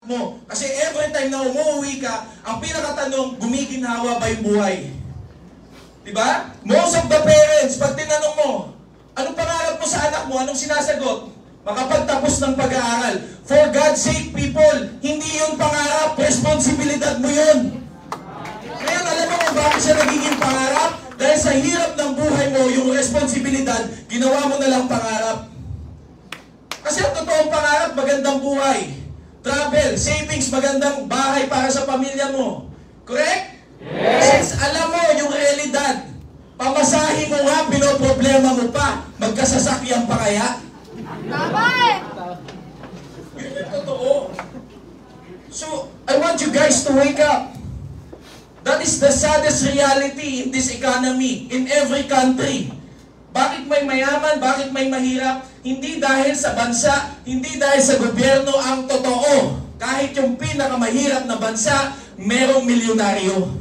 mo. Kasi every time na umuwi ka, ang pinakatanong, gumiginhawa ba yung buhay? Diba? Most of the parents, pag tinanong mo, anong pangarap mo sa anak mo? Anong sinasagot? Makapagtapos ng pag-aaral. For God's sake, people, hindi yun pangarap, responsibilidad mo yun. Ngayon, alam mo kung bakit siya nagiging pangarap? Dahil sa hirap ng buhay mo, yung responsibilidad, ginawa mo na lang pangarap. Kasi ang totoong pangarap, magandang buhay. Travel, savings, magandang bahay para sa pamilya mo. Correct? Yes. Since alam mo yung realidad, pamasahin mo nga, pinoproblema mo pa, magkasasakyan pa kaya? Bye-bye! Yun yung totoo. So, I want you guys to wake up. That is the saddest reality in this economy, in every country. Bakit may mayaman? Bakit may mahirap? Hindi dahil sa bansa, hindi dahil sa gobyerno ang totoo. Kahit yung pinakamahirap na bansa, merong milyonaryo.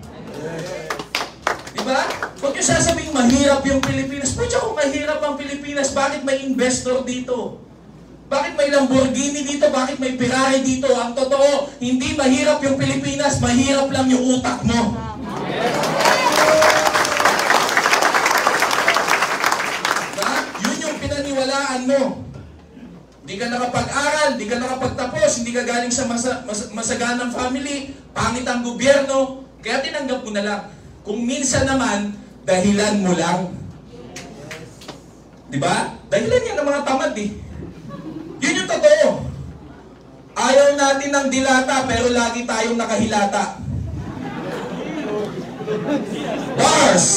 Diba? Huwag yung sasabing mahirap yung Pilipinas. Pwede kung mahirap ang Pilipinas, bakit may investor dito? Bakit may Lamborghini dito? Bakit may Ferrari dito? Ang totoo, hindi mahirap yung Pilipinas, mahirap lang yung utak mo. Mo. Hindi ka nakapag-aral, hindi ka nakapagtapos, hindi ka galing sa masaganang family, pangit ang gobyerno, kaya tinanggap mo na lang. Kung minsan naman, dahilan mo lang. Diba? Dahilan yan ng mga tamad eh. Yun yung totoo. Ayaw natin ng dilata, pero lagi tayong nakahilata. Bars!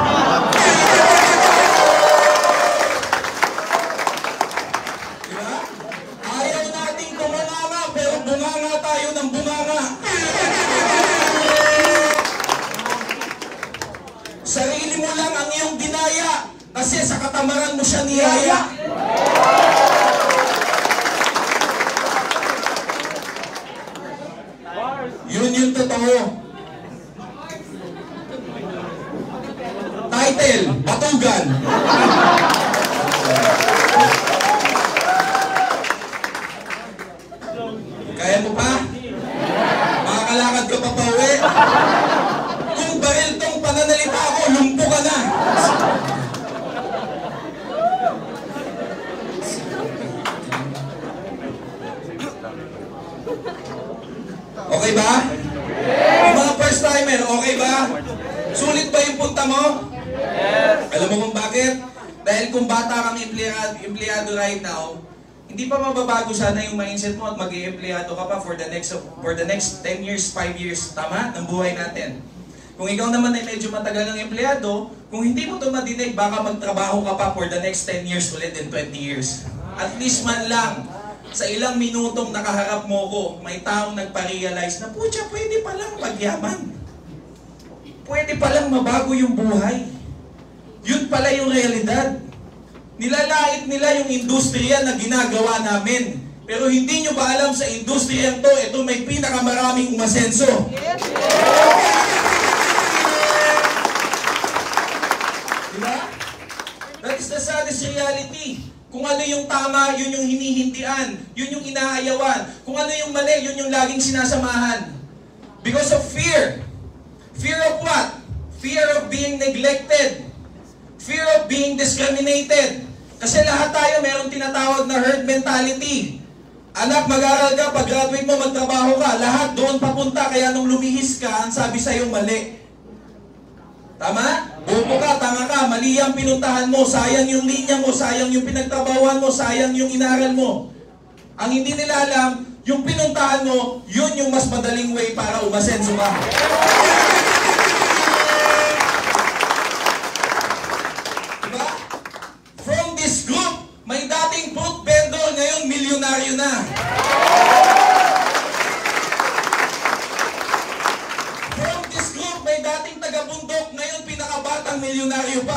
Bunganga tayo ng bunganga. Sarili mo lang ang iyong ginaya kasi sa katamaran mo siya niyaya. Yun yung totoo. Title, Batugan. Kaya mo pa? Makakalakad ka pa pa uwi? Kung baril tong pananalita ko, lumpo ka na. Okay ba? Yung mga first timer, okay ba? Sulit ba yung punta mo? Yes. Alam mo kung bakit? Dahil kung bata kang empleyado right now, hindi pa mababago sana yung mindset mo at mag-i-empleyado ka pa for the next 10 years, 5 years, tama? Ng buhay natin. Kung ikaw naman ay medyo matagal ng empleyado, kung hindi mo ito madinig, baka magtrabaho ka pa for the next 10 years ulit and 20 years. At least man lang, sa ilang minutong nakaharap mo ko, may taong nagpa-realize na, putya, pwede palang pagyaman. Pwede palang mabago yung buhay. Yun pala yung realidad. Nilalait nila yung industriya na ginagawa namin. Pero hindi nyo ba alam sa industriya to, ito may pinakamaraming umasenso. Diba? That is the saddest reality. Kung ano yung tama, yun yung hinihindian. Yun yung inaayawan. Kung ano yung mali, yun yung laging sinasamahan. Because of fear. Fear of what? Fear of being neglected. Fear of being discriminated. Kasi lahat tayo mayroong tinatawag na herd mentality. Anak, mag-aral ka, pag-graduate mo, magtrabaho ka. Lahat doon papunta, kaya nung lumihis ka, ang sabi sa'yo mali. Tama? Bobo ka, tanga ka, mali ang pinuntahan mo, sayang yung linya mo, sayang yung pinagtrabahuan mo, sayang yung inaral mo. Ang hindi nila alam, yung pinuntahan mo, yun yung mas madaling way para umasenso ka. Diba? From this group, may dating fruit vendor, ngayon milyonaryo na. From this group, may dating taga-bundok, ngayon pinakabatang milyonaryo pa.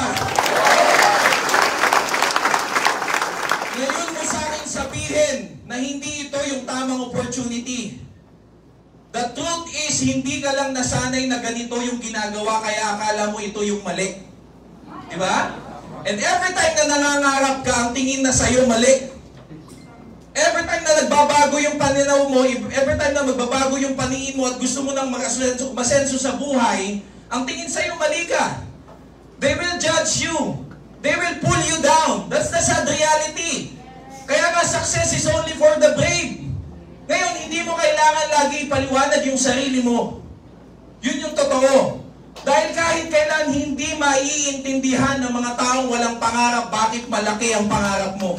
Ngayon mo sa akin sabihin na hindi ito yung tamang opportunity. The truth is, hindi ka lang nasanay na ganito yung ginagawa, kaya akala mo ito yung mali. Diba? And every time na nangangarap ka, ang tingin na sa'yo mali. Every time na nagbabago yung pananaw mo, every time na magbabago yung paningin mo at gusto mo nang masenso sa buhay, ang tingin sa'yo mali ka. They will judge you. They will pull you down. That's the sad reality. Kaya nga, success is only for the brave. Ngayon, hindi mo kailangan lagi ipaliwanag yung sarili mo. Yun yung totoo. Dahil kahit kailan hindi maiintindihan ng mga taong walang pangarap bakit malaki ang pangarap mo.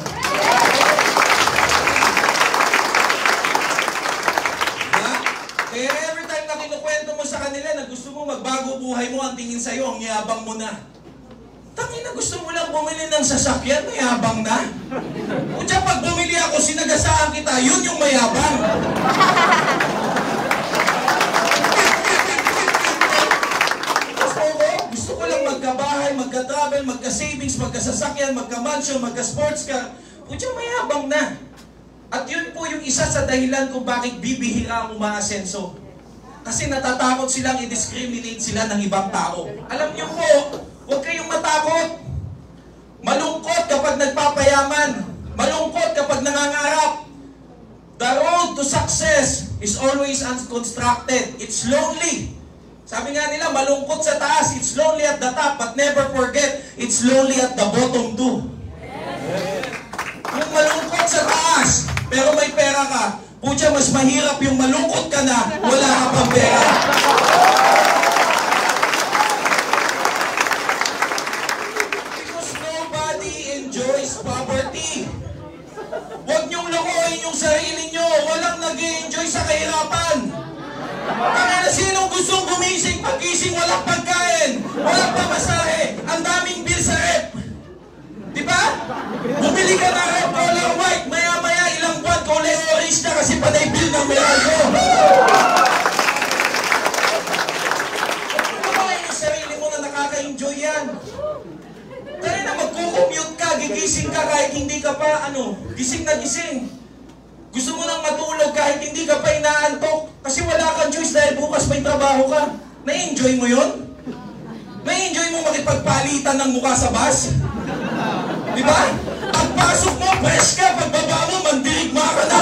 Kaya every time na kinukwento mo sa kanila na gusto mo magbago buhay mo, ang tingin sa'yo, ang yabang mo na. Tangin na gusto mo lang bumili ng sasakyan, mayabang na. O dyan, pag bumili ako, sinagasaan kita, yun yung mayabang. Gusto ko lang magkabahay, magka-travel, magka-savings, magka-sasakyan, magka-mansion, magka-sports car. O dyan, mayabang na. At yun po yung isa sa dahilan kung bakit bibihira ang umaasenso. Kasi natatakot silang i-discriminate sila ng ibang tao. Alam niyo po, huwag kayong matakot. Malungkot kapag nagpapayaman. Malungkot kapag nangangarap. The road to success is always unconstructed. It's lonely. Sabi nga nila, malungkot sa taas. It's lonely at the top. But never forget, it's lonely at the bottom too. Kung malungkot sa taas, pero may pera ka, putya, mas mahirap yung malungkot ka na, wala ka pang pera. Because nobody enjoys poverty. Huwag niyong lokohin yung sarili niyo. Walang nag-i-enjoy sa kahirapan. Kaya na sinong gustong gumising, pag-gising, walang pagkain, walang pamasahe, ang daming bill sa rep. Diba? Bumili ka na rep, color white, maya-maya ilang buwan, kulay orange na kasi panay bill ng Meralco. Kumain yung sarili mo na nakaka-enjoy yan. Dahil na magkukommute ka, gigising ka kahit hindi ka pa, gising na gising. Gusto mo nang matulog kahit hindi ka pa inaantok kasi wala kang choice dahil bukas may trabaho ka. Na-enjoy mo yun? Na-enjoy mo makipagpalitan ng mukha sa bus? Diba? Pagpasok mo, fresh ka. Pagbaba mo, mandirigma ka na.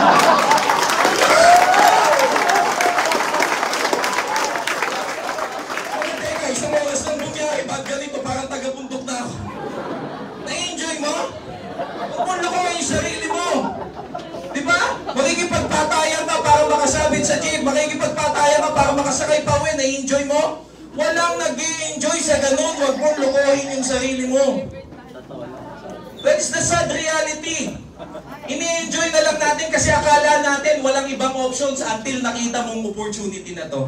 Teka, isang oras lang bumiyahe. Ba't ganito? Parang taga-bundok na ako. Na-enjoy mo? Huwag mo lokohin yung sarili mo. Diba? Makikipagpatayan ka para makasabit sa jeep. Makikipagpatayan ka para makasakay pa uwi. Na-enjoy mo? Walang nag-i-enjoy sa ganun. Huwag mo lokohin yung sarili mo. That is the sad reality. Ini-enjoy na lang natin kasi akala natin walang ibang options until nakita mong opportunity na to.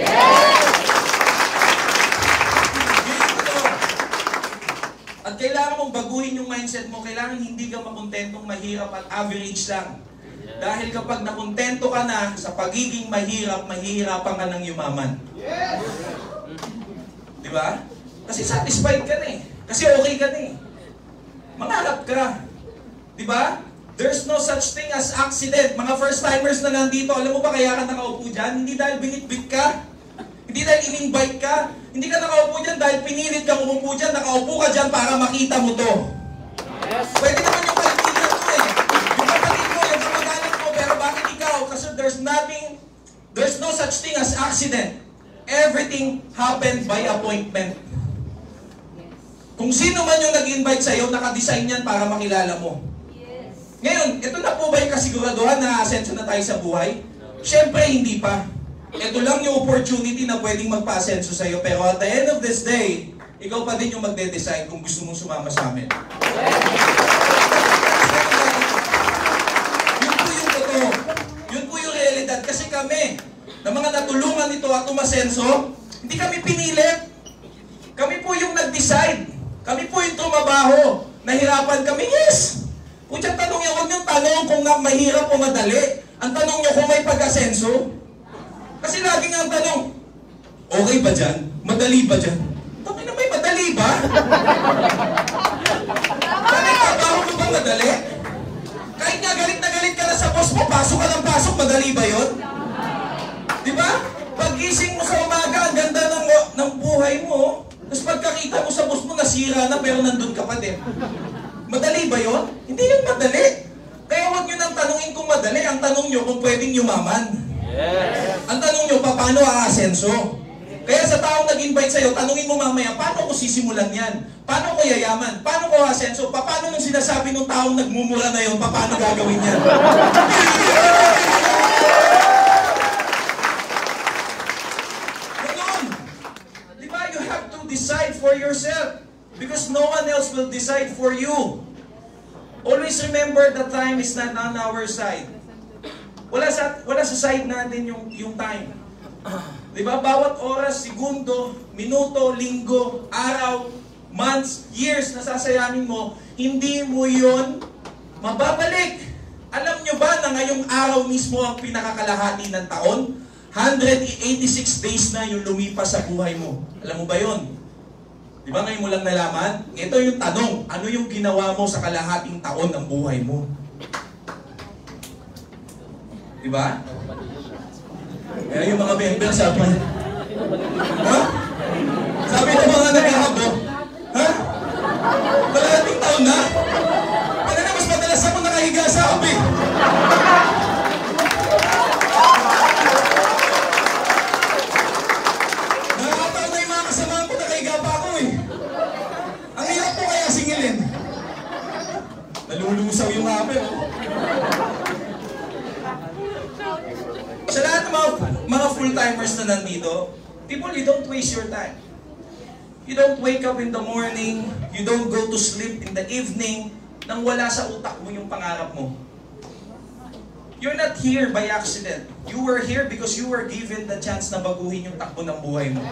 At kailangan mong baguhin yung mindset mo. Kailangan hindi ka makontentong mahirap at average lang. Dahil kapag nakontento ka na sa pagiging mahirap, mahihirapan ka ng yumaman. Diba? Kasi satisfied ka na eh. Kasi okay ka na eh. Mangarap ka. Diba? There's no such thing as accident. Mga first-timers na nandito, alam mo ba kaya ka nakaupo dyan? Hindi dahil binitbit ka. Hindi dahil in-invite ka. Hindi ka nakaupo dyan dahil pinilit kang umupo dyan. Nakaupo ka dyan para makita mo to. Yes. Pwede naman yung kaibigan mo eh. Yung kapatid mo, yung kamag-anak mo, pero bakit ikaw? Kasi there's no such thing as accident. Everything happened by appointment. Kung sino man yung nag-invite sa'yo, nakadesign yan para makilala mo. Yes. Ngayon, ito na po ba yung kasiguraduhan na asenso na tayo sa buhay? Siyempre, hindi pa. Ito lang yung opportunity na pwedeng magpa-asenso sa'yo. Pero at the end of this day, ikaw pa din yung magde-decide kung gusto mong sumama sa amin. Yun po yung totoo. Yun po yung realidad. Kasi kami, na mga natulungan nito at umasenso, hindi kami pinilit. Kami po yung nag-decide. Kami po yung trumabaho. Nahirapan kami, yes. Kung siyang tanong niya, huwag niyong tanong kung mahirap o madali. Ang tanong niyo kung may pag-asenso. Kasi lagi nga ang tanong, okay ba dyan? Madali ba dyan? Tanong na may madali ba? Trabaho mo ba madali? Kahit nga galit na galit ka na sa boss mo, pasok ka ng pasok, madali ba yun? Diba? Pag-gising mo sa umaga, ang ganda ng buhay mo. Tapos pagkakita mo sa boss mo, nasira na pero nandun ka pa din. Madali ba yun? Hindi yung madali. Kaya huwag nyo nang tanungin kung madali. Ang tanong nyo kung pwedeng yumaman. Yes. Ang tanong nyo, paano aasenso? Kaya sa taong nag-invite sa'yo, tanungin mo mamaya, paano ko sisimulan yan? Paano ko yayaman? Paano ko asenso? Paano nung sinasabi ng taong nagmumura na yun, paano gagawin yan? Ganun! Di ba? You have to decide for yourself. Because no one else will decide for you. Always remember that time is not on our side. Wala sa side natin yung time. Di ba? Bawat oras, segundo, minuto, linggo, araw, months, years na sasayamin mo, hindi mo yon mababalik. Alam nyo ba na ngayong araw mismo ang pinakakalahati ng taon? 186 days na yung lumipas sa buhay mo. Alam mo ba yon? Di ba ngayon mo lang nalaman? Ito yung tanong, ano yung ginawa mo sa kalahating taon ng buhay mo? Di ba? Kaya yung mga member sabi, ha? Sabi ng mga nagkakabo, ha? Kalahating taon na? Kaya na mas madalas ako nakahiga sa kape. Nakakataon na yung mga kasamahan ko, nakahiga pa ako eh. Ang hirap po kaya singilin. Nalulusaw yung kape, oh. Sa lahat ng mga full-timers na nandito, people, you don't waste your time. You don't wake up in the morning, you don't go to sleep in the evening, nang wala sa utak mo yung pangarap mo. You're not here by accident. You were here because you were given the chance na baguhin yung takbo ng buhay mo.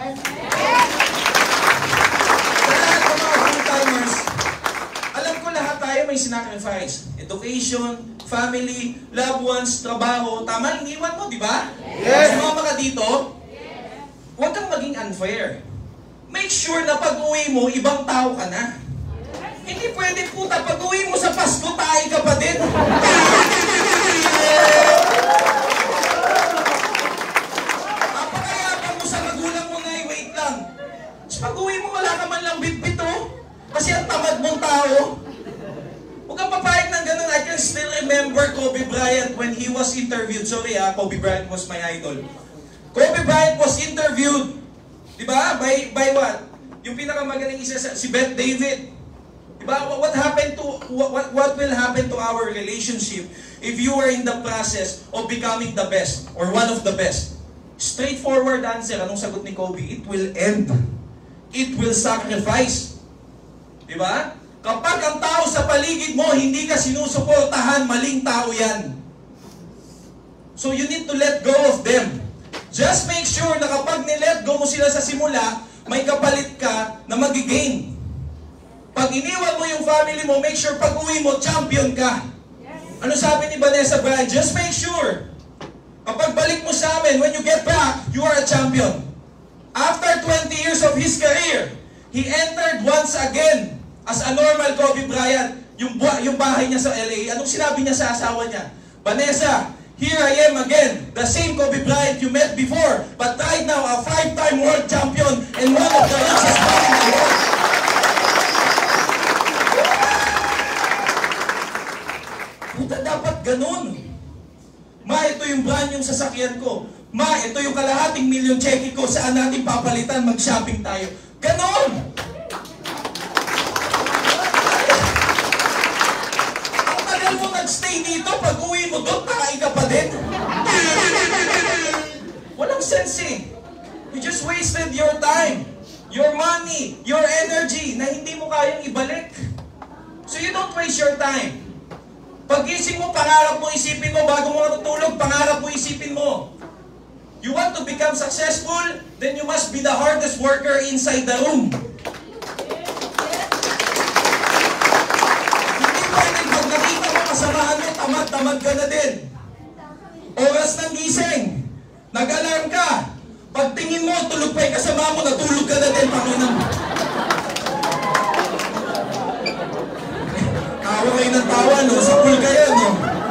Sa lahat ng mga full-timers, alam ko lahat tayo may sinacrifice. Education, family, loved ones, trabaho. Tama, iniwan mo, di ba? Yes! Sumama ka dito, huwag kang maging unfair. Make sure na pag-uwi mo, ibang tao ka na. Hindi pwede puta, pag-uwi mo sa Pasko, tayo ka pa din. Papakayapang mo sa magulang mo na, wait lang. Pag-uwi mo, wala ka man lang bitbito. Kasi ang tamad mong tao. Huwag kang papayag ng ganun. I can still remember Kobe Bryant when he was interviewed. Sorry Kobe Bryant was my idol. Kobe Bryant was interviewed. Diba? By what? Yung pinakamagaling isa si Beth David. Diba? What will happen to our relationship if you are in the process of becoming the best or one of the best? Straightforward answer. Anong sagot ni Kobe? It will end. It will sacrifice. Diba? Kapag ang tao sa paligid mo, hindi ka sinusuportahan, maling tao yan. So you need to let go of them. Just make sure na kapag nilet go mo sila sa simula, may kapalit ka na magigain. Pag iniwan mo yung family mo, make sure pag uwi mo, champion ka. Ano sabi ni Vanessa Bryan? Just make sure. Kapag balik mo sa amin, when you get back, you are a champion. After 20 years of his career, he entered once again as a normal Kobe Bryant, yung bahay niya sa LA. Anong sinabi niya sa asawa niya? Vanessa, here I am again, the same Kobe Bryant you met before, but right now, a 5-time world champion and one of the richest men in the world. Puta, dapat ganun. Ma, ito yung brand yung sasakyan ko. Ma, ito yung kalahating milyon cheque ko. Saan natin papalitan? Mag-shopping tayo. Ganon! Stay dito, pag uwi mo doon, takain ka pa din. Walang sense eh. You just wasted your time, your money, your energy na hindi mo kayang ibalik. So you don't waste your time. Pag-isip mo, pangarap mo, isipin mo, bago mo matutulog, pangarap mo, isipin mo. You want to become successful, then you must be the hardest worker inside the room. Kasamahan mo, tamad-tamad ka na din. Oras ng gising, nag-alarm ka. Pagtingin mo, tulog pa yung kasama mo, natulog ka na din. Panginoon. Tawa kayo ng tawa, no? Sa pool kayo, no?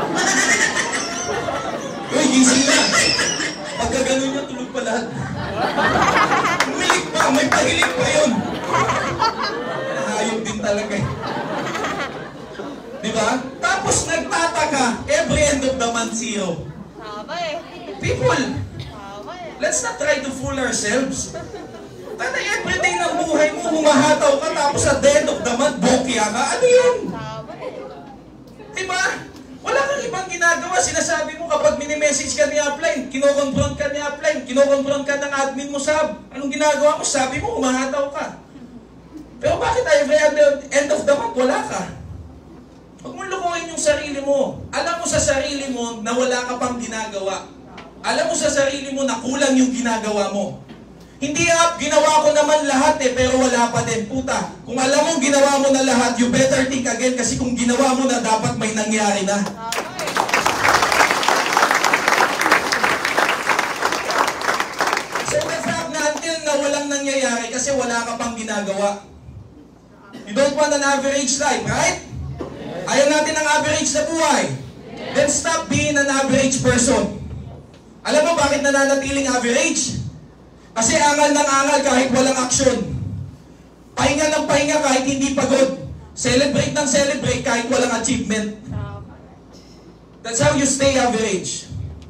Uy, gising na. Pagka ganun niya, tulog pa lahat. Umilig pa, may pahilig pa yun. Hayop din talaga eh. Diba? Tapos nagtataka, every end of the month, zero. Tama eh. People, Tama eh. let's not try to fool ourselves. Tata, everyday ng buhay mo, humahataw ka, tapos at the end of the month, bokya ka. Ano yun? Tama eh. Diba? Wala kang ibang ginagawa. Sinasabi mo kapag mini-message ka ni upline, kinoconfront ka ni upline, kinoconfront ka ng admin mo sab. Anong ginagawa mo? Sabi mo, humahataw ka. Pero bakit every end of the month, wala ka? Huwag mong lukuhin yung sarili mo. Alam mo sa sarili mo na wala ka pang ginagawa. Alam mo sa sarili mo na kulang yung ginagawa mo. Hindi ginawa ko naman lahat pero wala pa din. Puta, kung alam mo ginawa mo na lahat, you better think again kasi kung ginawa mo na dapat may nangyari na. So the fact na until na walang nangyayari kasi wala ka pang ginagawa. You don't want an average life, right? Ayaw natin ng average na buhay. Then stop being an average person. Alam mo bakit nananatiling average? Kasi angal ng angal kahit walang aksyon. Pahinga ng pahinga kahit hindi pagod. Celebrate ng celebrate kahit walang achievement. That's how you stay average.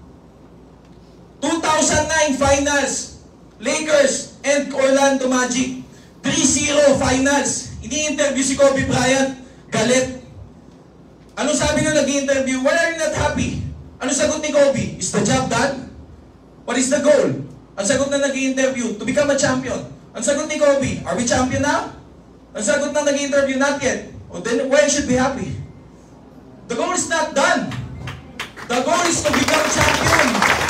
2009 finals. Lakers and Orlando Magic. 3-0 finals. Ini-interview si Kobe Bryant. Galit. Anong sabi nung nag-i-interview? Why are you not happy? Anong sagot ni Kobe? Is the job done? What is the goal? Ang sagot na nag-i-interview, to become a champion. Ang sagot ni Kobe, are we champion now? Ang sagot na nag-i-interview, not yet. Oh, then why should be happy? The goal is not done. The goal is to become champion.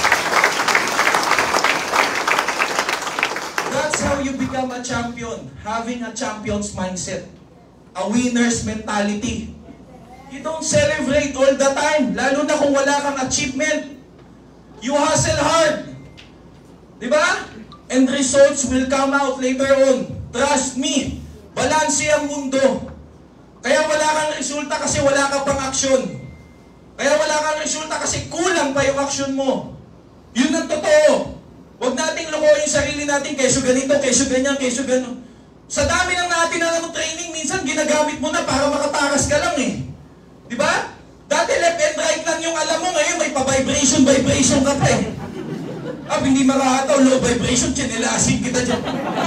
That's how you become a champion. Having a champion's mindset. A winner's mentality. You don't celebrate all the time, lalo na kung wala kang achievement. You hustle hard. Diba? And results will come out later on. Trust me. Balanse ang mundo. Kaya wala kang resulta kasi wala ka pang aksyon. Kaya wala kang resulta kasi kulang pa yung aksyon mo. Yun ang totoo. Huwag nating lukuhin yung sarili natin keso ganito, keso ganyan, keso gano'n. Sa dami ng natin na training, minsan ginagamit mo na para makatakas ka lang eh. Diba? Dati left and right lang yung alam mo, ngayon may pa-vibration ka pa eh. Hindi makahataw, low vibration, chinelasin kita dyan.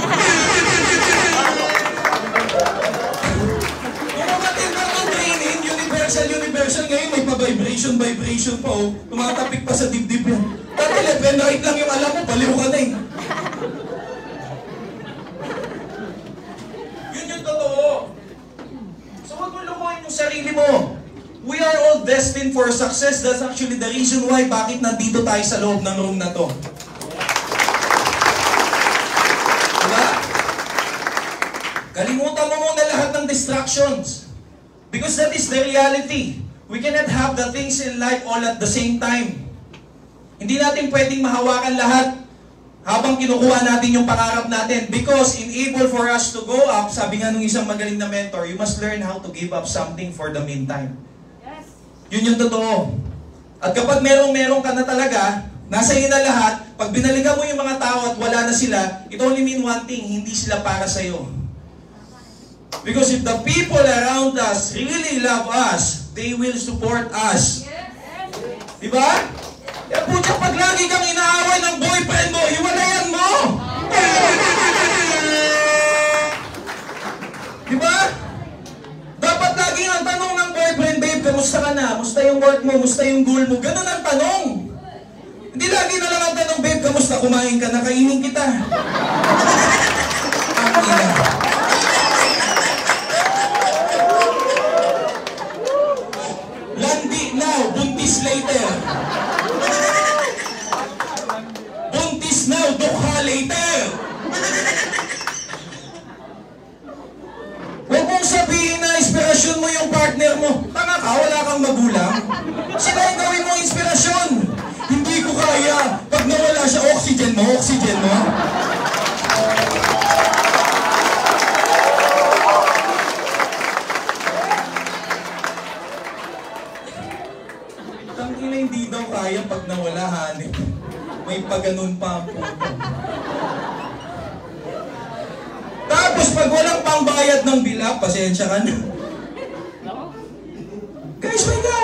Kung umatin lang ng training, universal, ngayon may pa-vibration pa oh. Tumatapik pa sa dibdib yan. Dati left and right lang yung alam mo, baliw ka na eh. Yun yung totoo. So wag mo lukuhin yung sarili mo. We are all destined for success. That's actually the reason why bakit nandito tayo sa loob ng room na to. Diba? Kalimutan mo muna lahat ng distractions. Because that is the reality. We cannot have the things in life all at the same time. Hindi natin pwedeng mahawakan lahat habang kinukuha natin yung pangarap natin. Because in able for us to go up, sabi nga nung isang magaling na mentor, you must learn how to give up something for the meantime. Yun yung totoo. At kapag merong ka na talaga, nasa iyo na lahat, pag binalikan mo yung mga tao at wala na sila, it only mean one thing, hindi sila para sa'yo. Because if the people around us really love us, they will support us. Diba? Kaya puto, pag lagi kang inaaway ng boyfriend mo, hiwalayan mo! Diba? Dapat lagi ang tanong ng boyfriend, babe, kamusta ka na? Musta yung work mo? Musta yung goal mo? Ganun ang tanong. Hindi lagi na lang ang tanong, babe, kamusta? Kumain ka na? Kainin kita. Landi now, buntis later. Buntis now, dukha later. Huwag mong sabihin na inspirasyon mo yung partner mo. Tanga ka, wala kang magulang. Sila yung gawin mo inspirasyon. Hindi ko kaya. Pag nawala siya, oxygen mo. Tangina, hindi daw kaya pag nawala, hanip. May paganon pa ang puto. Tapos pag walang pangbayad ng bill, pasensya ka na. Guys, may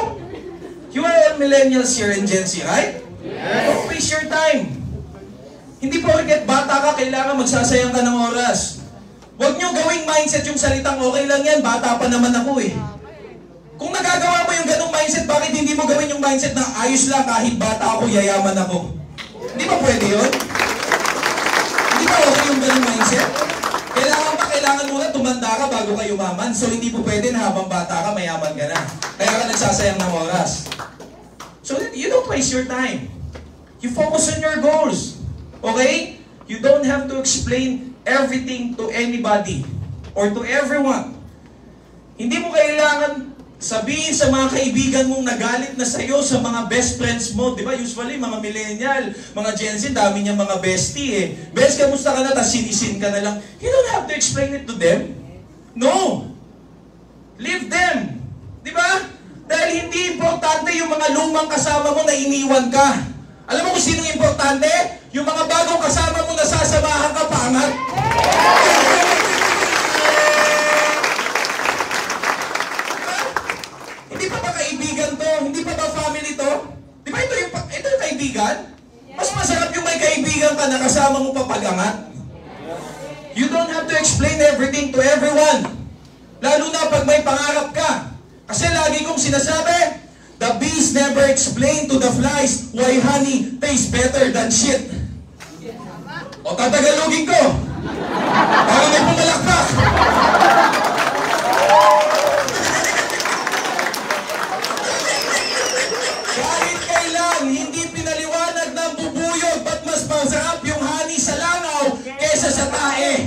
You are all millennials here in Gen Z, right? Yes. Don't waste your time. Hindi porket bata ka, kailangan magsasayang ka ng oras. Huwag nyo gawing mindset yung salitang okay lang yan, bata pa naman ako eh. Kung nagagawa mo yung ganong mindset, bakit hindi mo gawin yung mindset na ayos lang kahit bata ako, yayaman ako? Hindi ba pwede yun? Hindi ba okay yung ganong mindset? Kailangan muna tumanda ka bago ka yumaman. So hindi po pwede na habang bata ka, mayaman ka na. Kaya ka nagsasayang ng oras. So you don't waste your time. You focus on your goals. Okay? You don't have to explain everything to anybody or to everyone. Hindi mo kailangan sabihin sa mga kaibigan mong nagalit na sa'yo sa mga best friends mo. Di ba? Usually, mga millennial, mga Gen Z, dami niyang mga bestie eh. Best, kamusta ka na, tas sinisin ka na lang. You don't have to explain it to them. No. Leave them. Di ba? Dahil hindi importante yung mga lumang kasama mo na iniwan ka. Alam mo kung sino importante? Yung mga bagong kasama mo na sasamahan ka, pangat. Hindi pa ba kaibigan to? Hindi pa ba family to? Di ba ito yung kaibigan? Mas masarap yung may kaibigan ka na kasama mo papagangat. You don't have to explain everything to everyone. Lalo na pag may pangarap ka. Kasi lagi kong sinasabi, the bees never explain to the flies why honey tastes better than shit. O tatagalogin ko. Para may pumalakpak. Kahit kailan, hindi pinaliwanag ng bubuyog ba't mas masarap yung honey sa langaw kesa sa tae.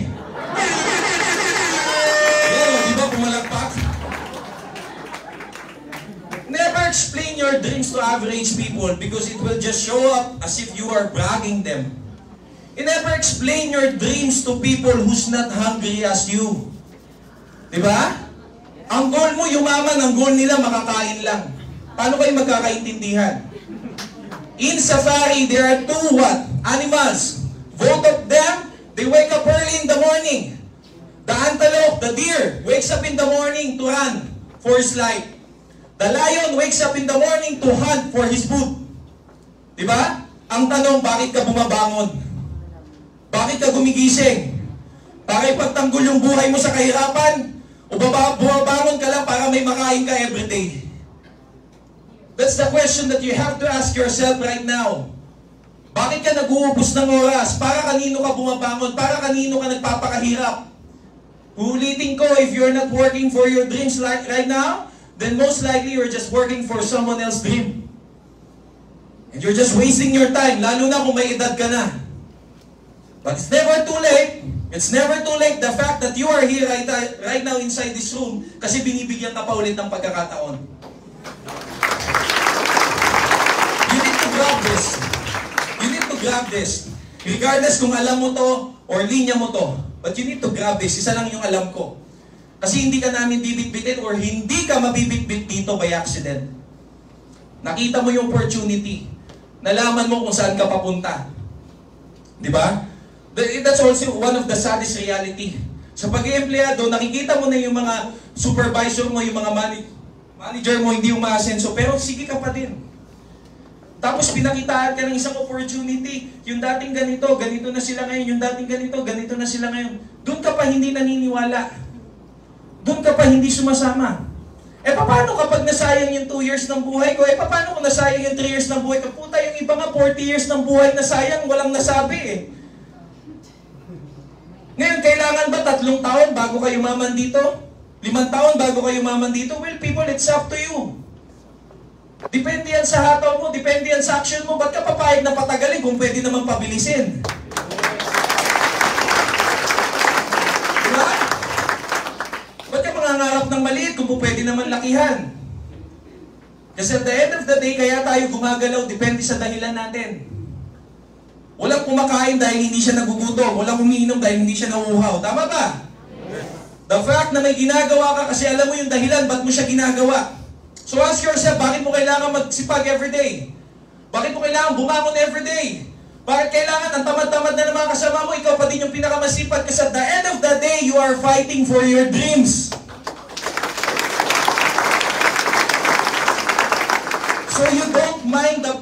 Pero, di ba pumalakpak? Never explain your dreams to average people because it will just show up as if you are bragging them. You never explain your dreams to people who's not hungry as you. Diba? Ang goal mo, yumaman. Ang goal nila, makakain lang. Paano kayo magkakaintindihan? In safari, there are two animals. Both of them, they wake up early in the morning. The antelope, the deer, wakes up in the morning to run for his life. The lion wakes up in the morning to hunt for his food. Diba? Ang tanong, bakit ka bumabangon? Bakit ka gumigising? Para ipagtanggol yung buhay mo sa kahirapan? O bumabangon ka lang para may makain ka everyday? That's the question that you have to ask yourself right now. Bakit ka nag-uubos ng oras? Para kanino ka bumabangon? Para kanino ka nagpapakahirap? Ulitin ko, if you're not working for your dreams right now, then most likely you're just working for someone else's dream. And you're just wasting your time, lalo na kung may edad ka na. But it's never too late. It's never too late. The fact that you are here right now inside this room kasi binibigyan ka pa ulit ng pagkakataon. You need to grab this. You need to grab this. Regardless kung alam mo to or linya mo to. But you need to grab this. Isa lang yung alam ko. Kasi hindi ka namin bibitbitin or hindi ka mabibitbit dito by accident. Nakita mo yung opportunity. Nalaman mo kung saan ka papunta. Di ba? That's also one of the saddest reality. Sa pag-i-empleyado, nakikita mo na yung mga supervisor mo, yung mga manager mo, hindi umaasenso, pero sige ka pa din. Tapos pinakitaan ka ng isang opportunity. Yung dating ganito, ganito na sila ngayon. Yung dating ganito, ganito na sila ngayon. Doon ka pa hindi naniniwala. Doon ka pa hindi sumasama. Paano kapag nasayang yung 2 years ng buhay ko? Paano kung nasayang yung 3 years ng buhay ko? Puta, yung iba nga 40 years ng buhay nasayang, walang nasabi eh. Ngayon, kailangan ba 3 taon bago kayo yumaman dito? 5 taon bago kayo yumaman dito? Well, people, it's up to you. Depende yan sa hataw mo, depende yan sa action mo. Ba't ka papayag na patagalin kung pwede naman pabilisin? Diba? Ba't ka mangangarap ng maliit kung pwede naman lakihan? Kasi at the end of the day, kaya tayo gumagalaw, depende sa dahilan natin. Walang kumakain dahil hindi siya nagugutom. Walang umiinom dahil hindi siya nauuhaw. Tama ba? The fact na may ginagawa ka kasi alam mo yung dahilan, ba't mo siya ginagawa? So ask yourself, bakit mo kailangan magsipag everyday? Bakit mo kailangan bumangon everyday? Bakit kailangan ang tamad-tamad na ng mga kasama mo, ikaw pa din yung pinakamasipag kasi at the end of the day, you are fighting for your dreams. So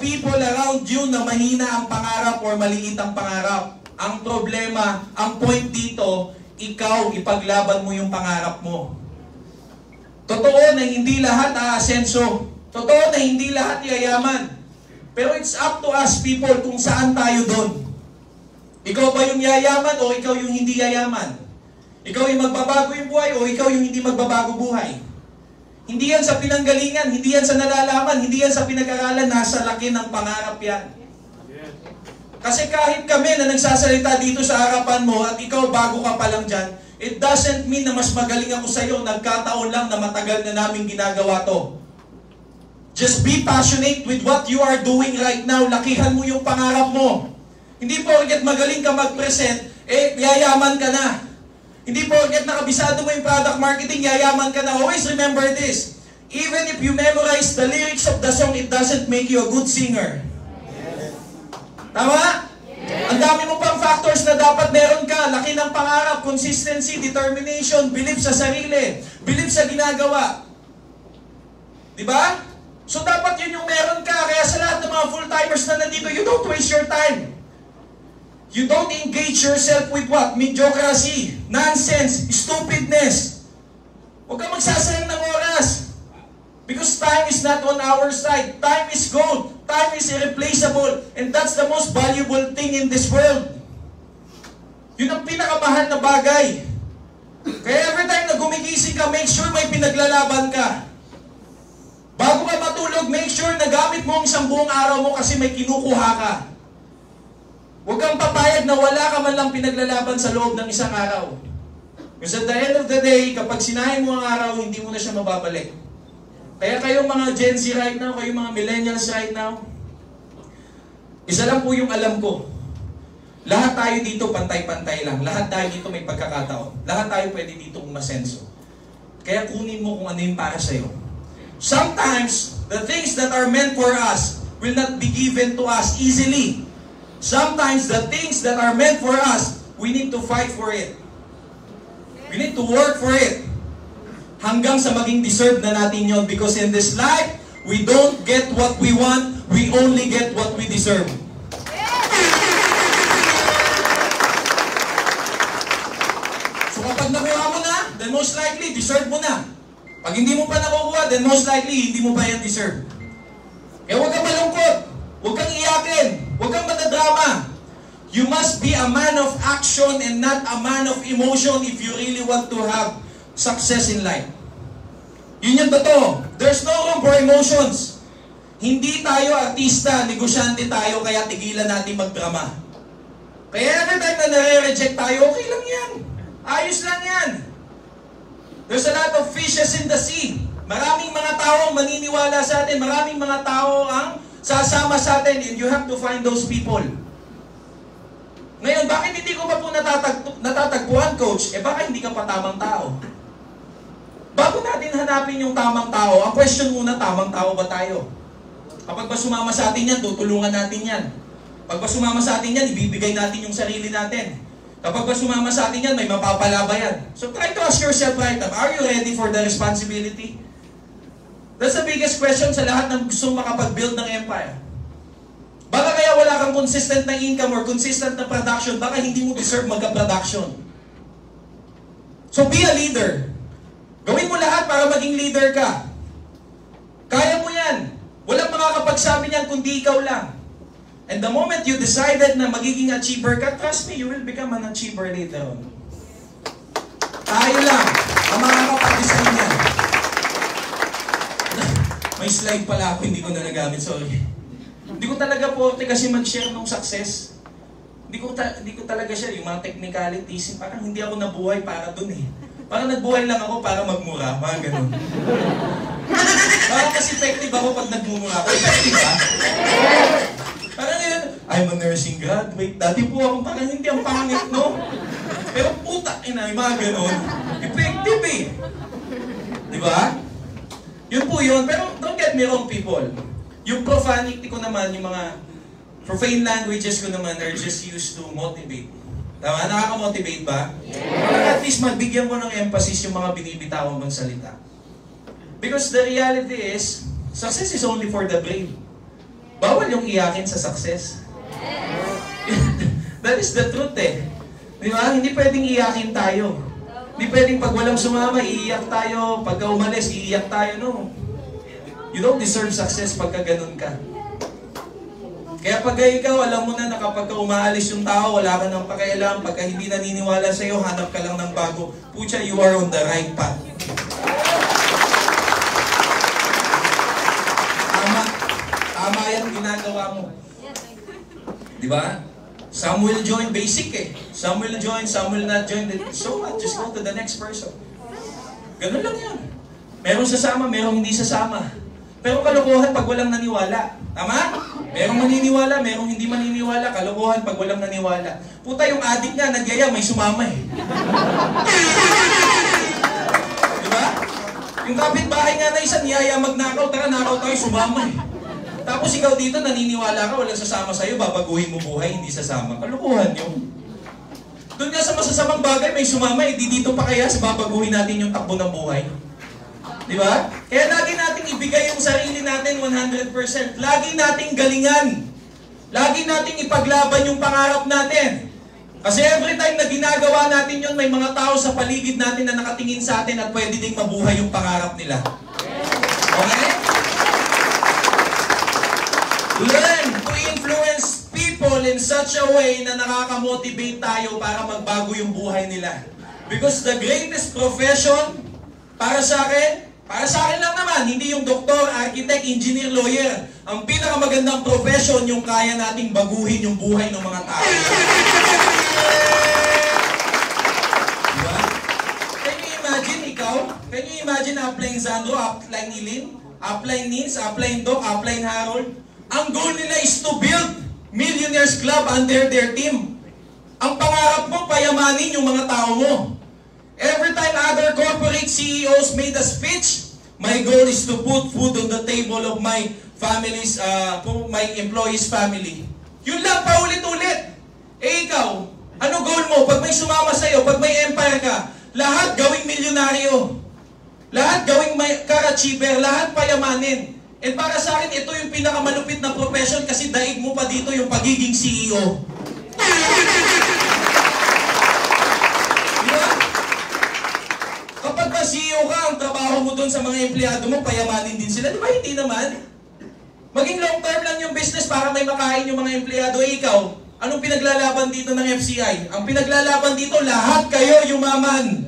people around you na mahina ang pangarap or maliit ang pangarap. Ang problema, ang point dito, ikaw ipaglaban mo yung pangarap mo. Totoo na hindi lahat aasenso. Totoo na hindi lahat yayaman. Pero it's up to us people kung saan tayo doon. Ikaw ba yung yayaman o ikaw yung hindi yayaman? Ikaw yung magbabago yung buhay o ikaw yung hindi magbabago buhay? Hindi yan sa pinanggalingan, hindi yan sa nalalaman, hindi yan sa pinag-aralan, nasa laki ng pangarap yan. Kasi kahit kami na nagsasalita dito sa harapan mo at ikaw bago ka pa lang dyan, it doesn't mean na mas magaling ako sa iyo, nagkataon lang na matagal na namin ginagawa to. Just be passionate with what you are doing right now. Lakihan mo yung pangarap mo. Hindi porket magaling ka mag-present, yayaman ka na. Hindi porket nakabisado mo yung product marketing, yayaman ka na. Always remember this. Even if you memorize the lyrics of the song, it doesn't make you a good singer. Tama? Ang dami mo pang factors na dapat meron ka. Laki ng pangarap, consistency, determination, belief sa sarili, belief sa ginagawa. Diba? So dapat yun yung meron ka. Kaya sa lahat ng mga full-timers na nandito, you don't waste your time. You don't engage yourself with what? Mediocrity, nonsense, stupidness. Huwag kang magsasayang ng oras. Because time is not on our side. Time is gold. Time is irreplaceable. And that's the most valuable thing in this world. Yun ang pinakamahal na bagay. Kaya every time na gumigising ka, make sure may pinaglalaban ka. Bago ka matulog, make sure na gamit mo ang isang buong araw mo kasi may kinukuha ka. Huwag kang papayag na wala ka man lang pinaglalaban sa loob ng isang araw. Because at the end of the day, kapag sinahin mo ang araw, hindi mo na siya mababalik. Kaya kayong mga Gen Z right now, kayong mga millennials right now, isa lang po yung alam ko. Lahat tayo dito pantay-pantay lang. Lahat tayo dito may pagkakataon. Lahat tayo pwede dito umasenso. Kaya kunin mo kung ano yung para sa'yo. Sometimes, the things that are meant for us will not be given to us easily. Sometimes, the things that are meant for us, we need to fight for it. We need to work for it. Hanggang sa maging deserve na natin yun. Because in this life, we don't get what we want, we only get what we deserve. So kapag nakuha mo na, then most likely, deserve mo na. Pag hindi mo pa nakukuha, then most likely, hindi mo pa yan deserve. Kaya huwag kang malungkot. Huwag kang iyakin. Huwag kang madadrama. You must be a man of action and not a man of emotion if you really want to have success in life. Yun yung totoo. There's no room for emotions. Hindi tayo artista, negosyante tayo, kaya tigilan natin magdrama. Kaya every time na nare-reject tayo, okay lang yan. Ayos lang yan. There's a lot of fishes in the sea. Maraming mga tao ang maniniwala sa atin. Maraming mga tao ang sasama sa atin. And you have to find those people. Ngayon, bakit hindi ko pa po natatagpuan, coach? Baka hindi ka pa tamang tao. Bago natin hanapin yung tamang tao, ang question muna, tamang tao ba tayo? Kapag ba sumama sa atin yan, tutulungan natin yan. Kapag ba sumama sa atin yan, ibibigay natin yung sarili natin. Kapag ba sumama sa atin yan, may mapapala ba yan? So try to ask yourself right now, are you ready for the responsibility? That's the biggest question sa lahat ng gustong makapag-build ng empire. Baka kaya wala kang consistent na income or consistent na production, baka hindi mo deserve magka-production. So be a leader. Gawin mo lahat para maging leader ka. Kaya mo yan. Walang makakapagsabi niyan kundi ikaw lang. And the moment you decided na magiging achiever ka, trust me, you will become an achiever later on. Tayo lang ang makakapag-design niyan. May slide pala ako, hindi ko na nagamit, sorry. Hindi ko talaga forte kasi mag-share ng success. Hindi ko talaga share yung mga technicalities. Parang hindi ako nabuhay para dun eh. Parang nagbuhay lang ako para magmura, mga ganun. Parang mas effective ako pag nagmumura ako. Effective ba? Parang yun, I'm a nursing graduate. Dati po ako parang hindi ang pangit, no? Pero puta, yung mga ganun. Effective eh. Di ba? Yun po yun. Pero don't get me wrong, people. Yung profanity ko naman, yung mga profane languages ko naman are just used to motivate. Tama? Nakaka-motivate ba? Yeah. At least magbigyan ko ng emphasis yung mga binibitawang bang salita. Because the reality is, success is only for the brave. Bawal yung iyakin sa success. That is the truth eh. Di ba? Hindi pwedeng iyakin tayo. Hindi pwedeng pag walang sumama, iiyak tayo. Pagka umalis, iiyak tayo. No. You don't deserve success pagka ganun ka. Kaya pagka ikaw, alam mo na kapag umaalis yung tao, wala ka nang pakialam. Pagka hindi naniniwala sa'yo, hanap ka lang ng bago. Pucha, you are on the right path. Tama yan ginagawa mo. Di ba? Some will join, basic eh. Some will join, some will not join. So what? Just go to the next person. Ganun lang yan. Merong sasama, merong hindi sasama. Pero kalokohan pag walang naniwala. Tama? Merong maniniwala, merong hindi maniniwala. Kalokohan pag walang naniwala. Puta, yung adik nga, nagyaya, may sumama eh. Di ba? Yung kapitbahay nga na isa, niyaya magnakaw, tara nakaw tayo, sumama eh. Tapos ikaw dito, naniniwala ka, walang sasama sa'yo, babaguhin mo buhay, hindi sasama. Kalukuhan yun. Doon nga sa masasamang bagay, may sumama, di dito pa kaya sa babaguhin natin yung takbo ng buhay. Di ba? Kaya lagi nating ibigay yung sarili natin 100%. Lagi nating galingan. Lagi nating ipaglaban yung pangarap natin. Kasi every time na ginagawa natin yun, may mga tao sa paligid natin na nakatingin sa atin at pwede ding mabuhay yung pangarap nila. Okay? Learn to influence people in such a way na nakaka-motivate tayo para magbago yung buhay nila. Because the greatest profession para sa akin lang naman, hindi yung doktor, architect, engineer, lawyer. Ang pinakamagandang profession yung kaya nating baguhin yung buhay ng mga tao. Diba? Can you imagine ikaw? Can you imagine applying Sandro, applying Ilin, applying Nins, applying Doc, applying Harold? Ang goal nila is to build Millionaires Club under their team. Ang pangarap mo, payamanin yung mga tao mo. Every time other corporate CEOs made a speech, my goal is to put food on the table of my family's, my employees' family. Yun lang, paulit-ulit. Eh ikaw, ano goal mo? Pag may sumama sa'yo, pag may empire ka, lahat gawing milyonaryo. Lahat gawing car-achiever, lahat payamanin. And para sa akin, ito yung pinakamalupit na profession kasi daig mo pa dito yung pagiging CEO. Diba? Kapag ba CEO ka, ang trabaho mo dun sa mga empleyado mo, payamanin din sila. Diba hindi naman? Maging long term lang yung business para may makain yung mga empleyado. Eh ikaw, anong pinaglalaban dito ng FCI? Ang pinaglalaban dito, lahat kayo yumaman.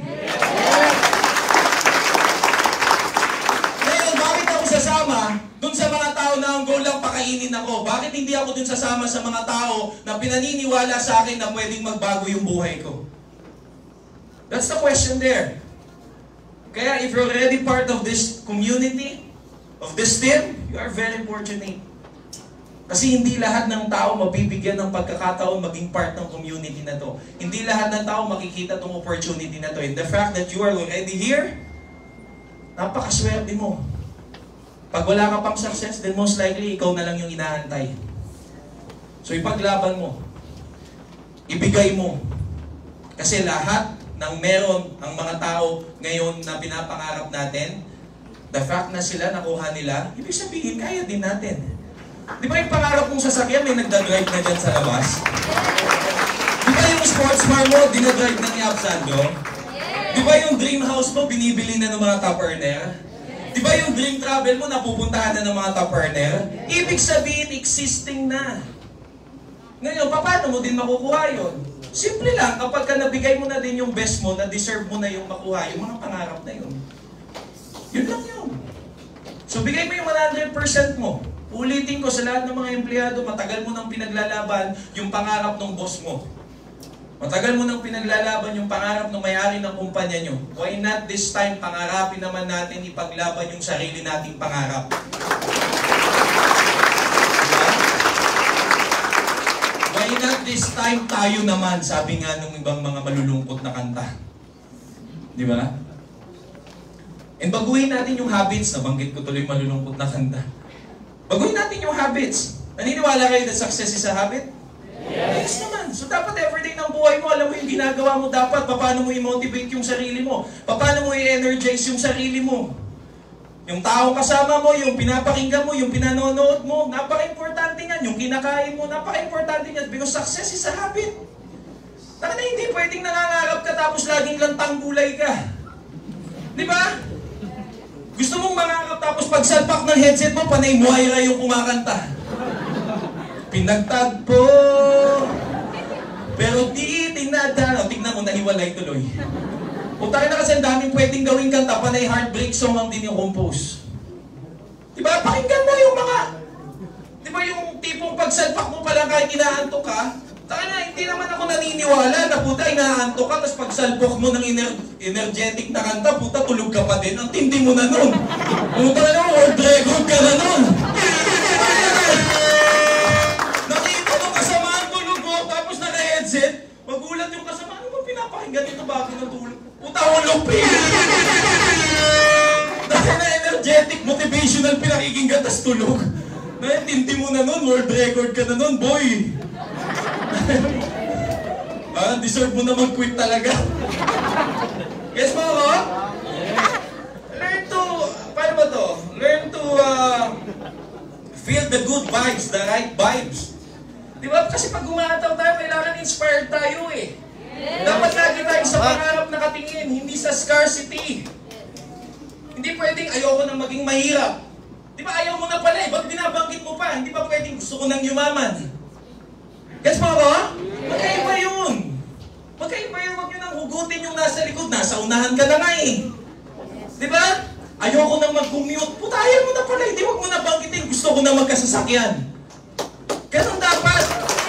Ngayon, bakit ako sasama dun sa mga tao na ang goal lang pakainin ako? Bakit hindi ako dun sasama sa mga tao na pinaniniwala sa akin na pwedeng magbago yung buhay ko? That's the question there. Kaya if you're already part of this community, of this team, you are very fortunate. Kasi hindi lahat ng tao mabibigyan ng pagkakataon maging part ng community na to. Hindi lahat ng tao makikita tong opportunity na to. And the fact that you are already here, napakaswerte mo. Pag wala ka pang success, then most likely ikaw na lang yung inaantay. So ipaglaban mo. Ibigay mo. Kasi lahat ng meron ang mga tao ngayon na pinapangarap natin, the fact na sila nakuha nila, ibig sabihin, kaya din natin. Di ba yung pangarap mong sasakyan, may nagdadrive na dyan sa labas? Di ba yung sports car mo, dinadrive na ni Absando? Di ba yung dream house mo, binibili na ng mga top earner? Di ba yung dream travel mo, napupuntahan na ng mga top earner? Ibig sabihin, existing na. Ngayon, paano mo din makukuha yun? Simple lang, kapag ka nabigay mo na din yung best mo, na-deserve mo na yung makuha, yung mga pangarap na yun. Yun lang yun. So, bigay mo yung 100% mo. Ulitin ko sa lahat ng mga empleyado, matagal mo nang pinaglalaban yung pangarap ng boss mo. Matagal mo nang pinaglalaban yung pangarap ng may-ari ng kumpanya nyo. Why not this time, pangarapin naman natin ipaglaban yung sarili nating pangarap? Why not this time tayo naman, sabi nga nung ibang mga malulungkot na kanta. Di ba? And baguhin natin yung habits. Nabanggit ko tuloy malulungkot na kanta. Baguhin natin yung habits. Naniniwala kayo that success is a habit? Yes naman. So dapat everyday ng buhay mo, alam mo yung ginagawa mo dapat, paano mo i-motivate yung sarili mo, paano mo i-energize yung sarili mo. Yung tao kasama mo, yung pinapakinggan mo, yung pinanonood mo, napaka-importante niyan. Yung kinakain mo, napaka-importante niyan. Because success is a habit. Taka na hindi pwedeng nangangarap ka tapos laging lantang gulay ka. Di ba? Gusto mong mangarap tapos pagsalpak ng headset mo, panay Moira yung kumakanta. Pinagtagpo, pero di tinadaan. O, tignan mo, nahiwalay tuloy. Kung tayo na kasi ang daming pwedeng gawing kanta, panay heartbreak song ang dinicompose. Diba? Pakinggan mo yung mga... Diba yung tipong pagsalpak mo pala kahit inaantok ka? Taka na, hindi naman ako naniniwala na puta, inaantok ka, tapos pagsalpok mo ng energetic na kanta, puta, tulog ka pa din. Ang tindi mo na nun. Puta na naman, world record ka na nun. Nakita mo kasamaan tulog mo, tapos naka-headset, magulat yung kasamaan, ano ba pinapakinggan dito bago ng tulog? Puta, hulog eh! Dahil na energetic, motivational pinakikinggan, tas tulog. Naintindi mo na nun, world record ka na nun, boy! Deserve mo na mag-quit talaga. Yes mo ako? Learn to, paano ba to? Learn to feel the good vibes, the right vibes. Di ba? Kasi pag gumataw tayo, kailangan inspired tayo eh. Dapat lagi tayo sa pangarap nakatingin, hindi sa scarcity. Hindi pwedeng ayoko nang maging mahirap. Di ba ayaw mo na pala eh, ba't binabanggit mo pa? Hindi ba pwedeng gusto ko nang yumaman? Guess mo ba? Magkaiba yun. Magkaiba yun, huwag nyo nang hugutin yung nasa likod. Nasa unahan ka na nga eh. Di ba? Ayoko nang mag-commute. Puta, ayaw mo na pala. Hindi, huwag mo na banggitin. Gusto ko na magkasasakyan. Ganun dapat.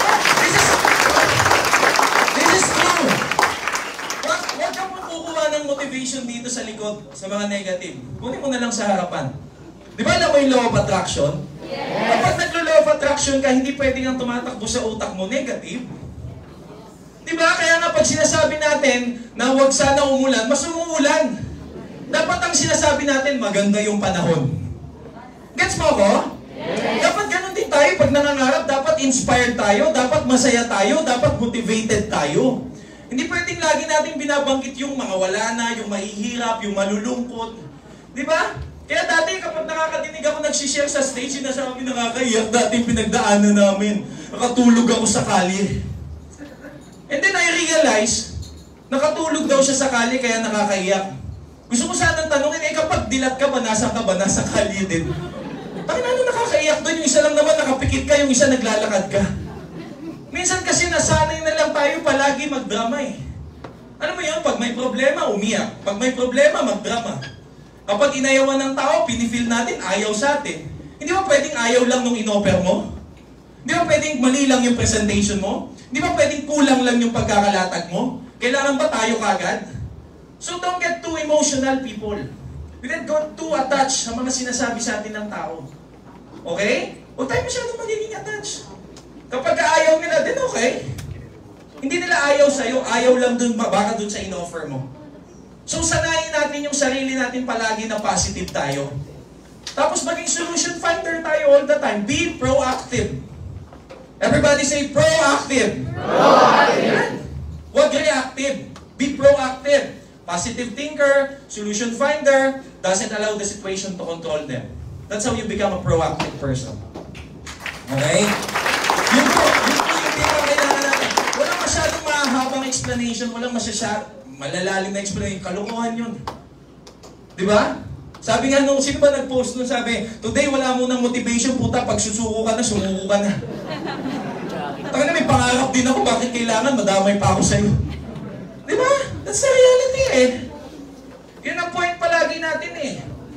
This is true. Huwag kang makukuha ng motivation dito sa likod, sa mga negative. Kunin mo na lang sa harapan. Di ba alam mo yung law of attraction? Yes. Kapag naglo-law of attraction ka, hindi pwedeng ang tumatakbo sa utak mo negative. Di ba? Kaya nga pag sinasabi natin na huwag sana umulan, mas umuulan. Dapat ang sinasabi natin, maganda yung panahon. Gets mo ako? Yes. Dapat ganun din tayo pag nangangarap, dapat inspired tayo, dapat masaya tayo, dapat motivated tayo. Hindi pwedeng lagi natin binabanggit yung mga wala na, yung mahihirap, yung malulungkot. Di ba? Kaya dati kapag nakakadinig ako nagsishare sa stage, sinasabi nakakaiyak dati pinagdaanan namin. Nakatulog ako sa kalye. And then I realize, nakatulog daw siya sa kalye kaya nakakaiyak. Gusto ko sanang tanongin, kapag dilat ka ba, nasa ka ba, nasa kalye din? Bakit ano nakakaiyak doon? Yung isa lang naman nakapikit ka, yung isa naglalakad ka. Minsan kasi nasanay na lang tayo palagi magdrama eh. Ano mo yun? Pag may problema, umiyak. Pag may problema, magdrama. Kapag inayawan ng tao, pinifeel natin, ayaw sa atin. Hindi ba pwedeng ayaw lang nung inoffer mo? Hindi ba pwedeng mali lang yung presentation mo? Hindi ba pwedeng kulang lang yung pagkakalatag mo? Kailangan ba tayo kagad? So don't get too emotional, people. We don't get too attached sa mga sinasabi sa atin ng tao. Okay? Huwag tayo masyadong magiging attached. Kapag ayaw nila, din okay. Hindi nila ayaw sa'yo, ayaw lang dun, baka dun sa in-offer mo. So sanayin natin yung sarili natin palagi na positive tayo. Tapos maging solution finder tayo all the time. Be proactive. Everybody say proactive. Proactive. Huwag reactive. Be proactive. Positive thinker, solution finder, doesn't allow the situation to control them. That's how you become a proactive person. Okay? Yun po yung pinakailangan natin. Walang masyadong mahabang explanation, walang malalalim na explanation, kalukuhan yun. Di ba? Sabi nga nung, sino ba nag-post nun, sabi, today wala mo ng motivation, puta, pag susuko ka na, sumuko ka na. Taka na, may pangarap din ako, bakit kailangan, madamay pa ako sa'yo. Di ba? That's the reality eh. Yun ang point palagi natin eh.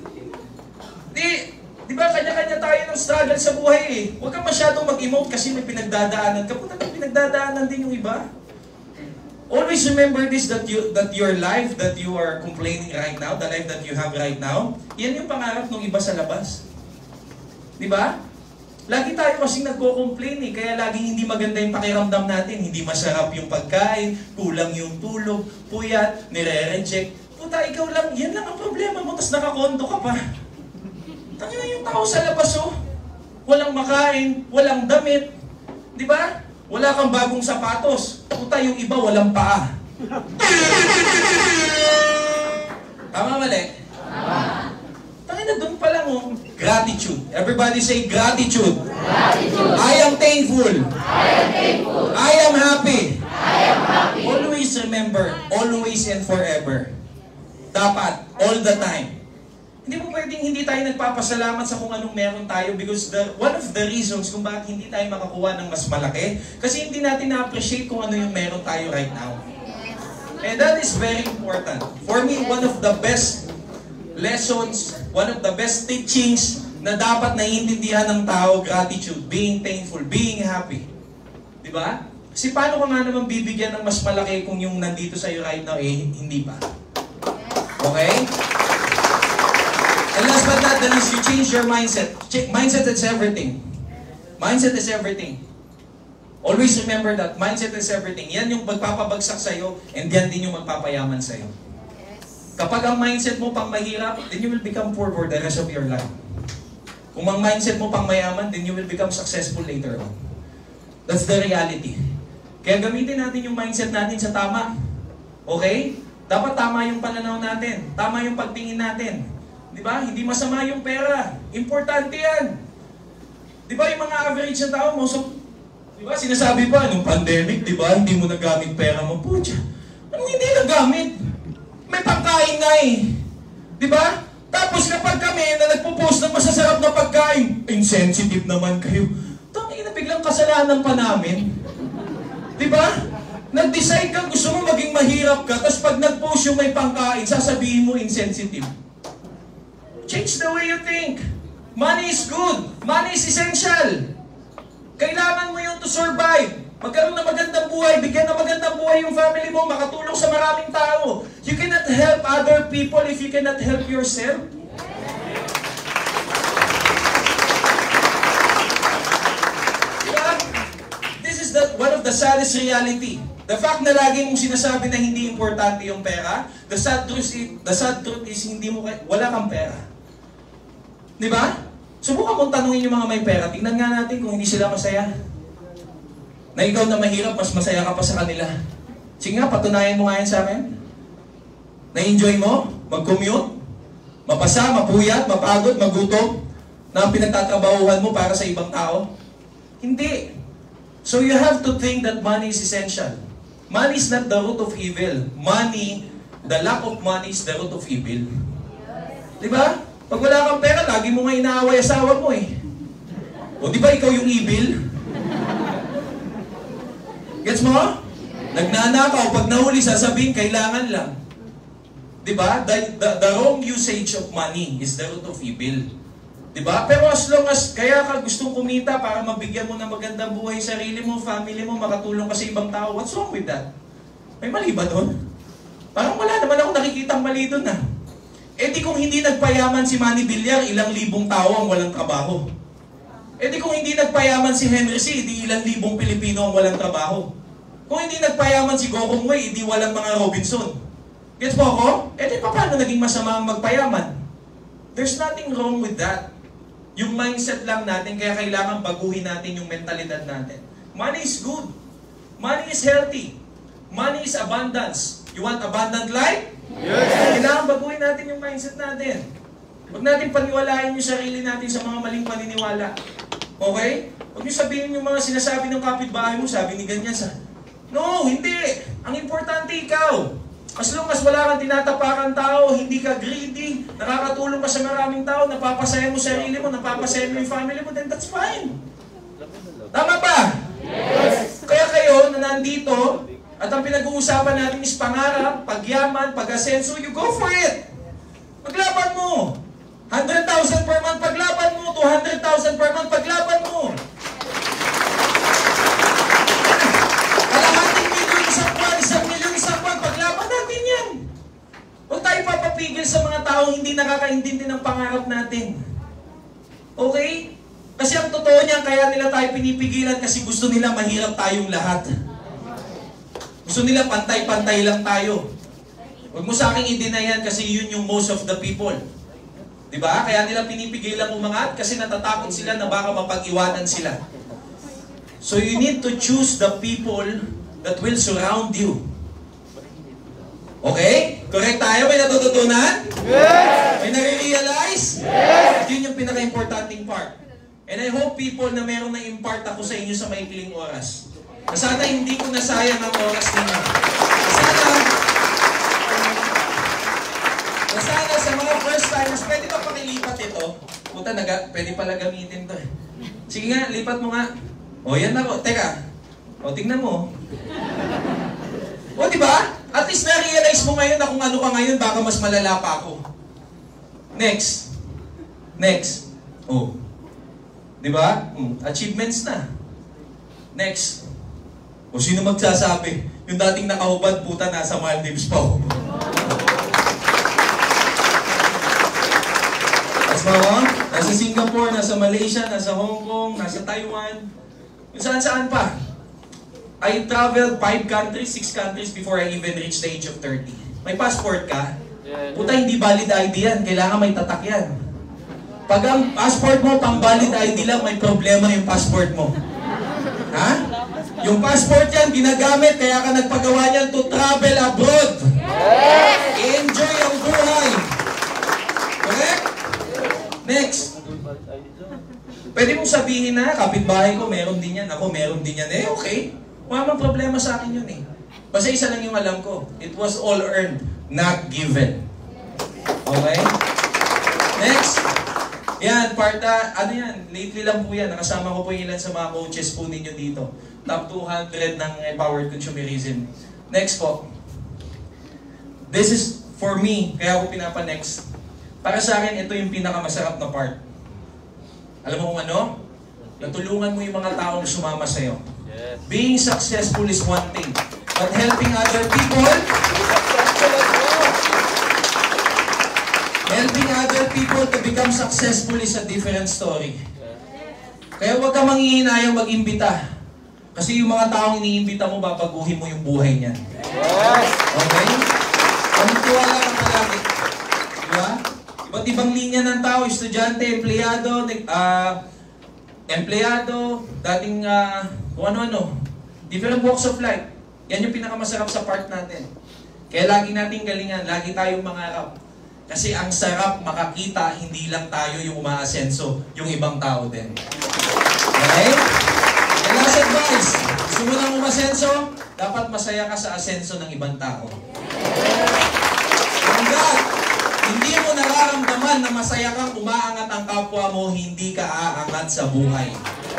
Di ba, kanya-kanya tayo ng struggle sa buhay eh. Huwag kang masyadong mag-emote kasi may pinagdadaanan ka. Puta, may pinagdadaanan din yung iba. Always remember this, that your life that you are complaining right now, the life that you have right now, yan yung pangarap ng iba sa labas. Di ba? Lagi tayo kasing nagko-complain eh, kaya laging hindi maganda yung pakiramdam natin. Hindi masarap yung pagkain, kulang yung tulog, puyat, nire-reject. Puta, ikaw lang, yan lang ang problema mo, tapos nakakondo ka pa. Tangina yung tao sa labas oh. Walang makain, walang damit. Di ba? Wala kang bagong sapatos. Puta, yung iba walang paa. Tama mali? Tama. Tangina na doon pa lang, oh. Gratitude. Everybody say gratitude. Gratitude. I am thankful. I am thankful. I am happy. I am happy. Always remember, always and forever. Dapat, all the time. Hindi mo pwedeng hindi tayo nagpapasalamat sa kung anong meron tayo because one of the reasons kung bakit hindi tayo makakuha ng mas malaki, kasi hindi natin na-appreciate kung ano yung meron tayo right now. And that is very important. For me, one of the best lessons, one of the best teachings na dapat naiintindihan ng tao, gratitude, being thankful, being happy. Diba? Kasi paano ka nga naman bibigyan ng mas malaki kung yung nandito sa'yo right now, hindi pa. Okay? And last but not the least, you change your mindset. Mindset is everything. Mindset is everything. Always remember that. Mindset is everything. Yan yung magpapabagsak sa'yo, and yan din yung magpapayaman sa'yo. Kapag ang mindset mo pang mahirap, then you will become poor for the rest of your life. Kung ang mindset mo pang mayaman, then you will become successful later on. That's the reality. Kaya gamitin natin yung mindset natin sa tama. Okay? Dapat tama yung pananaw natin. Tama yung pagtingin natin. Diba? Hindi masama yung pera. Importante yan. Diba yung mga average na tao mo, so, diba sinasabi pa, nung pandemic, diba, hindi mo nagamit pera mo. Pucha, anong hindi nagamit? May pagkain nga eh. Diba? Tapos kapag kami na nagpo-post ng masasarap na pagkain, insensitive naman kayo. Tangina na biglang kasalanan pa namin. Diba? Nag-decide kang gusto mo maging mahirap ka, tapos pag nag-post yung may pangkain, sasabihin mo insensitive. Change the way you think. Money is good. Money is essential. Kailangan mo yun to survive. Magkaroon ng magandang buhay, bigyan ng magandang buhay yung family mo, makatulong sa maraming tao. You cannot help other people if you cannot help yourself. Yeah? This is one of the saddest reality. The fact na lagi mong sinasabi na hindi importante yung pera, the sad truth is hindi mo wala kang pera. Di ba? Subukan mong tanungin yung mga may pera. Tingnan nga natin kung hindi sila masaya. Na ikaw na mahirap, mas masaya ka pa sa kanila. Sige nga, patunayan mo nga yan sa akin. Na-enjoy mo? Mag-commute? Mapasa, mapuyat, mapagod, magutom? Na ang pinagtatrabahuhan mo para sa ibang tao? Hindi. So you have to think that money is essential. Money is not the root of evil. Money, the lack of money is the root of evil. Di ba? Pag wala kang pera, lagi mo nga inaaway asawa mo eh. O di ba ikaw yung evil? Gets mo? Nagnanakaw, pag nahuli sasabihin, kailangan lang. Di ba? The wrong usage of money is the root of evil. Di ba? Pero as long as kaya ka gustong kumita para mabigyan mo ng magandang buhay sarili mo, family mo, makatulong ka sa ibang tao, what's wrong with that? May mali ba doon? Parang wala naman ako nakikitang mali doon ah. Eh di kung hindi nagpayaman si Manny Villar, ilang libong tao ang walang trabaho. Eh di kung hindi nagpayaman si Henry C, di ilang libong Pilipino ang walang trabaho. Kung hindi nagpayaman si Gokong Wei, di walang mga Robinson. Gets mo ako? Eh di paano naging masama ang magpayaman? There's nothing wrong with that. Yung mindset lang natin, kaya kailangan baguhin natin yung mentalidad natin. Money is good. Money is healthy. Money is abundance. You want abundant life? Yes! Kailangan baguhin natin yung mindset natin. Huwag natin paniwalain yung sarili natin sa mga maling paniniwala. Okay? Huwag niyo sabihin yung mga sinasabi ng kapitbahay mo, sabi ni ganyan sa... No, hindi! Ang importante ikaw. As long as wala kang tinatapakan tao, hindi ka greedy, nakakatulong ka sa maraming tao, napapasaya mo sarili mo, napapasaya mo yung family mo, then that's fine. Tama ba? Yes! Kaya kayo na nandito, at ang pinag-uusapan natin is pangarap, pagyaman, pag-asenso, you go for it! Paglaban mo! 100,000 per month, paglaban mo! 200,000 per month, paglaban mo! Kalahating milyon isang buwan, 1 milyon isang buwan, paglaban natin yan! Huwag tayo papapigil sa mga taong hindi nakakaintindi ng pangarap natin. Okay? Kasi ang totoo niyan, kaya nila tayo pinipigilan kasi gusto nila mahirap tayong lahat. Gusto nila pantay-pantay lang tayo. Huwag mo sa akin i-deny yan kasi yun yung most of the people. Diba? Kaya nila pinipigilan umangat kasi natatakot sila na baka mapag-iwanan sila. So you need to choose the people that will surround you. Okay? Correct tayo? May natututunan? Yes! May nare-realize? Yes! At yun yung pinaka-importanting part. And I hope people na meron na impart ako sa inyo sa maikling oras. Na sana hindi ko nasayang ang oras ninyo. Sana sa mga first timers, pwede ba pakilipat ito? Puta, pwede pala gamitin to eh. Sige nga, lipat mo nga. O, yan ako. Teka. O, tingnan mo. O, diba? At least na-realize mo ngayon na kung ano ka ngayon, baka mas malala pa ako. Next. Next. O. Diba? Achievements na. Next. O, sino magsasabi? Yung dating nakahubad, puta, nasa Maldives pa ako. Nasa Singapore, nasa Malaysia, nasa Hong Kong, nasa Taiwan, kung saan-saan pa. I traveled 5 countries, 6 countries before I even reached the age of 30. May passport ka? Puta, hindi valid ID yan. Kailangan may tatak yan. Pag ang passport mo, pang valid ID lang, may problema yung passport mo. Ha? Yung passport yan, ginagamit, kaya ka nagpagawa niyan to travel abroad. Enjoy ang buhay. Correct? Next. Pwede mong sabihin na, kapitbahay ko, meron din yan. Ako, meron din yan. Eh, okay. Wala mang problema sa akin yun eh. Basta isa lang yung alam ko. It was all earned, not given. Okay? Next. Yan, ano yan? Lately lang po yan. Nakasama ko po ilan sa mga coaches po ninyo dito. Top 200 ng Empowered Consumerism. Next po. This is for me, kaya ako pinapa-next. Para sa akin, ito yung pinakamasarap na part. Alam mo kung ano? Natulungan mo yung mga taong sumama sa'yo. Yes. Being successful is one thing, but helping other people to become successful is a different story. Kaya huwag ka manghihinayang mag-imbita. Kasi yung mga taong iniimbita mo, babaguhin mo yung buhay niyan. Yes. Okay? Pagtiwala ka palagi. Diba? Iba't ibang linya ng tao, estudyante, empleyado, dating kung ano-ano. Different walks of life. Yan yung pinakamasarap sa part natin. Kaya lagi nating galingan, lagi tayong mangarap. Kasi ang sarap makakita, hindi lang tayo yung umaasenso, yung ibang tao din. Okay? And last advice, gusto mo nang umasenso, dapat masaya ka sa asenso ng ibang tao. Hanggat hindi mo nararamdaman na masaya kang umaangat ang kapwa mo, hindi ka aangat sa buhay.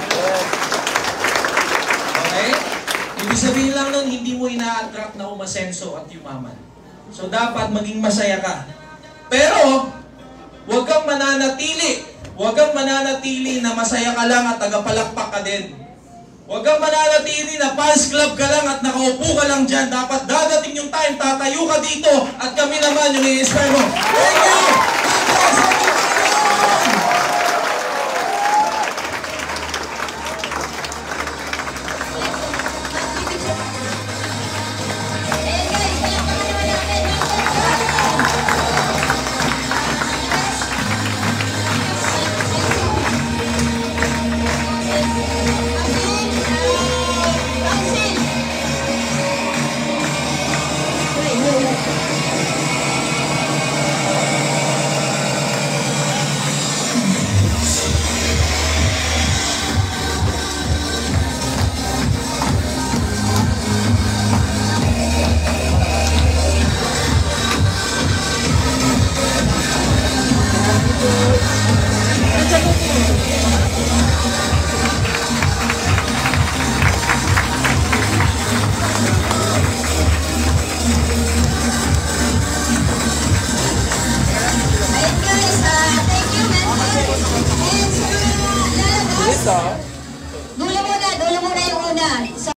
Okay? Ibig sabihin lang nun, hindi mo ina-attract na umasenso at yumaman. So dapat maging masaya ka. Pero, huwag kang mananatili. Huwag kang mananatili na masaya ka lang at tagapalakpak ka din. Huwag kang mananatili na fans club ka lang at nakaupo ka lang dyan. Dapat dadating yung time, tatayo ka dito at kami naman yung i-inspire mo. Thank you!